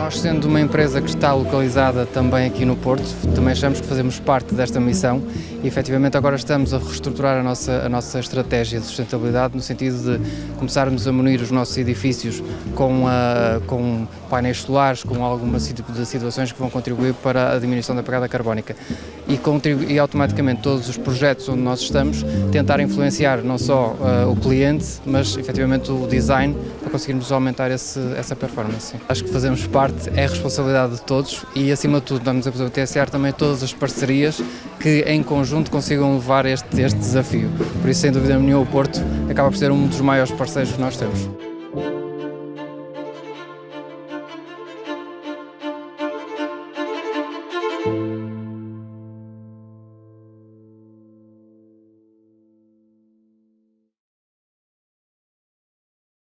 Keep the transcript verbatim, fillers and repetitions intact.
Nós, sendo uma empresa que está localizada também aqui no Porto, também achamos que fazemos parte desta missão e, efetivamente, agora estamos a reestruturar a nossa, a nossa estratégia de sustentabilidade no sentido de começarmos a munir os nossos edifícios com, a, com painéis solares, com alguma tipo de situações que vão contribuir para a diminuição da pegada carbónica e, e automaticamente todos os projetos onde nós estamos tentar influenciar não só uh, o cliente, mas efetivamente o design para conseguirmos aumentar esse, essa performance. Acho que fazemos parte, é a responsabilidade de todos e, acima de tudo, estamos a potenciar também todas as parcerias que em conjunto consigam levar este, este desafio. Por isso, sem dúvida nenhuma, o Porto acaba por ser um dos maiores parceiros que nós temos.